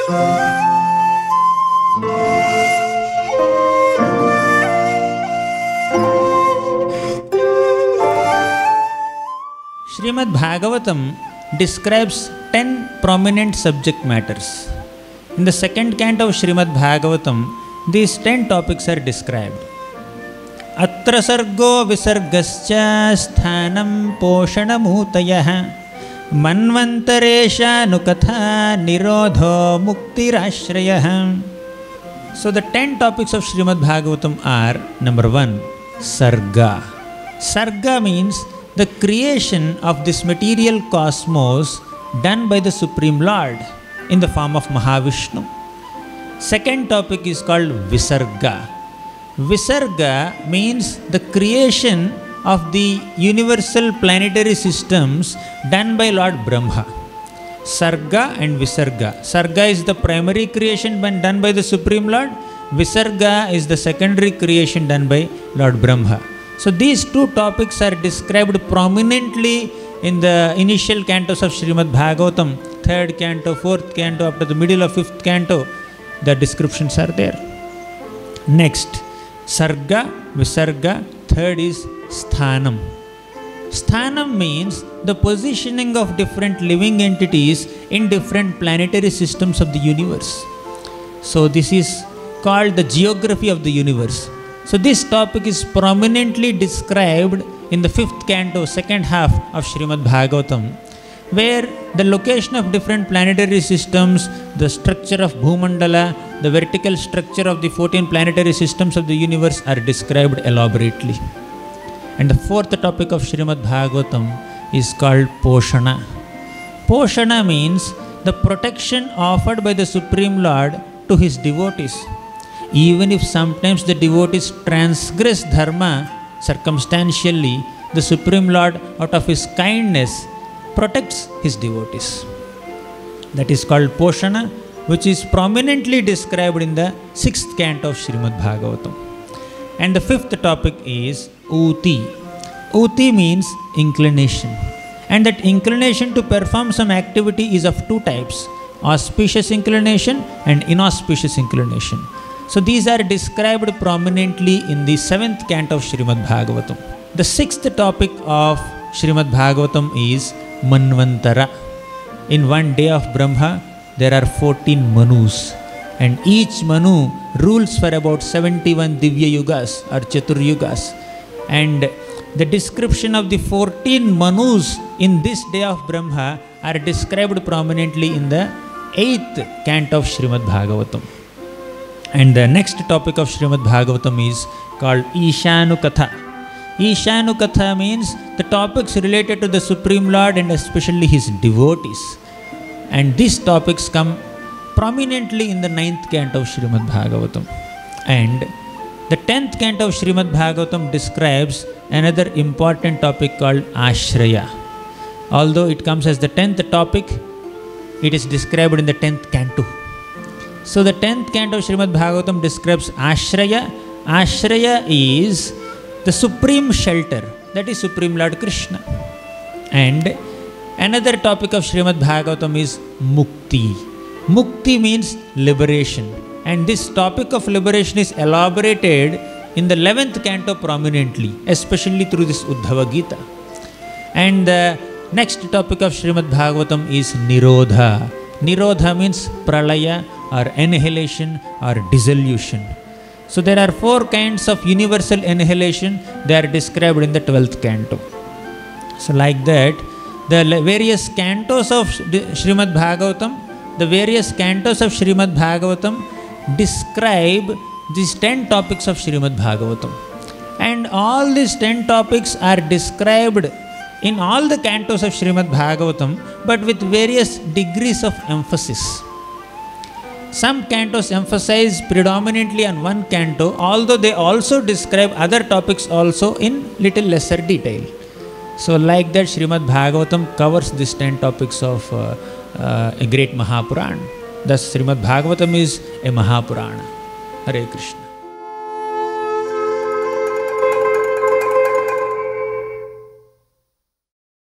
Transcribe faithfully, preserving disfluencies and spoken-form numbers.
Srimad Bhagavatam describes ten prominent subject matters. In the second canto of Srimad Bhagavatam, these ten topics are described. Atra sargo visargascha sthanam poshanamutayah manvantaresha nukatha nirodho muktirashrayah. So the ten topics of Srimad Bhagavatam are: number one, Sarga. Sarga means the creation of this material cosmos done by the Supreme Lord in the form of Mahavishnu. Second topic is called Visarga. Visarga means the creation of the universal planetary systems done by Lord Brahma. Sarga and Visarga. Sarga is the primary creation done by the Supreme Lord. Visarga is the secondary creation done by Lord Brahma. So these two topics are described prominently in the initial cantos of Srimad Bhagavatam, third canto, fourth canto, up to the middle of fifth canto. The descriptions are there. Next, Sarga, Visarga. Third is Sthanam. Sthanam means the positioning of different living entities in different planetary systems of the universe. So this is called the geography of the universe. So this topic is prominently described in the fifth canto, second half of Srimad Bhagavatam, where the location of different planetary systems, the structure of Bhumandala, the vertical structure of the fourteen planetary systems of the universe are described elaborately. And the fourth topic of Srimad Bhagavatam is called Poshana. Poshana means the protection offered by the Supreme Lord to his devotees. Even if sometimes the devotees transgress dharma circumstantially, the Supreme Lord, out of his kindness, protects his devotees. That is called Poshana, which is prominently described in the sixth canto of Srimad Bhagavatam. And the fifth topic is Uti. Uti means inclination. And that inclination to perform some activity is of two types: auspicious inclination and inauspicious inclination. So these are described prominently in the seventh canto of Srimad Bhagavatam. The sixth topic of Srimad Bhagavatam is Manvantara. In one day of Brahma, there are fourteen Manus, and each Manu rules for about seventy-one Divya Yugas or Chaturyugas. And the description of the fourteen Manus in this day of Brahma are described prominently in the eighth canto of Srimad Bhagavatam. And the next topic of Srimad Bhagavatam is called Ishanukatha. Ishanukatha means the topics related to the Supreme Lord and especially his devotees. And these topics come prominently in the ninth canto of Srimad Bhagavatam. And the tenth canto of Srimad Bhagavatam describes another important topic called Ashraya. Although it comes as the tenth topic, it is described in the tenth canto. So the tenth canto of Srimad Bhagavatam describes Ashraya. Ashraya is the supreme shelter, that is Supreme Lord Krishna. And another topic of Srimad Bhagavatam is Mukti. Mukti means liberation. And this topic of liberation is elaborated in the eleventh canto prominently, especially through this Uddhava Gita. And the next topic of Srimad Bhagavatam is Nirodha. Nirodha means Pralaya, or annihilation or dissolution. So there are four kinds of universal annihilation. They are described in the twelfth canto. So like that, the various cantos of Srimad Bhagavatam, the various cantos of Srimad Bhagavatam describe these ten topics of Srimad Bhagavatam. And all these ten topics are described in all the cantos of Srimad Bhagavatam, but with various degrees of emphasis. Some cantos emphasize predominantly on one canto, although they also describe other topics also in little lesser detail. So like that, Srimad Bhagavatam covers these ten topics of uh, uh, a great Mahapurana. Thus Srimad Bhagavatam is a Mahapurana. Hare Krishna.